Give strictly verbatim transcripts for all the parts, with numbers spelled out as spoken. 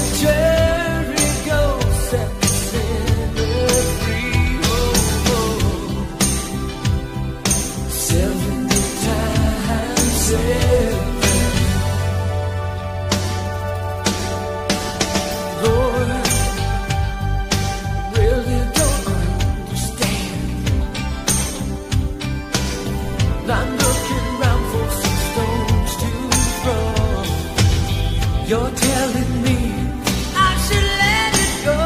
You're telling me I should let it go.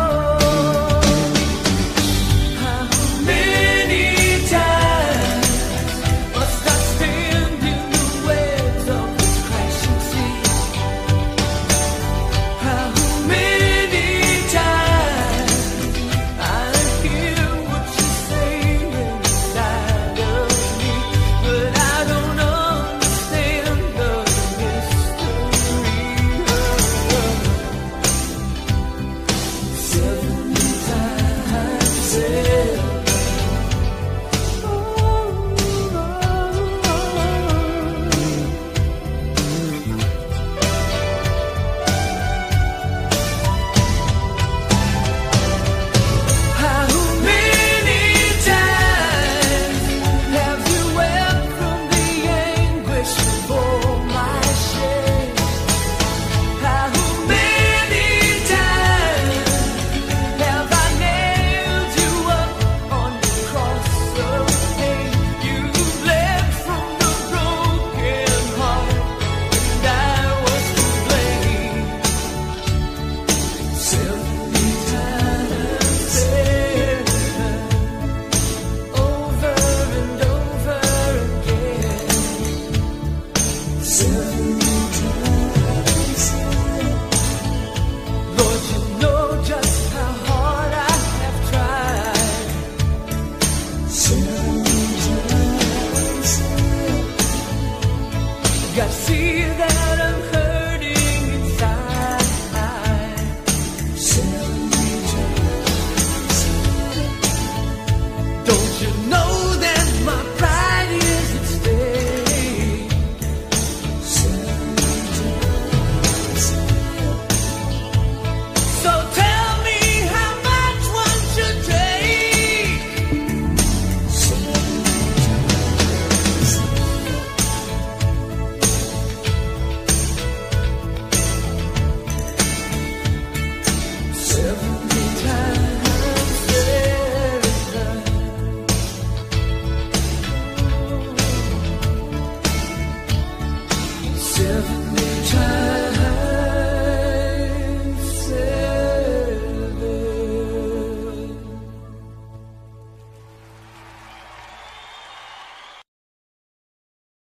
How many times must I stand in the waves of this crashing sea? How many times I hear what you say inside of me, but I don't understand the mystery. I see that I'm hurting inside. Don't you know that my pride is at stake? So tell me how much one should take. Seventy times seven. Seventy times.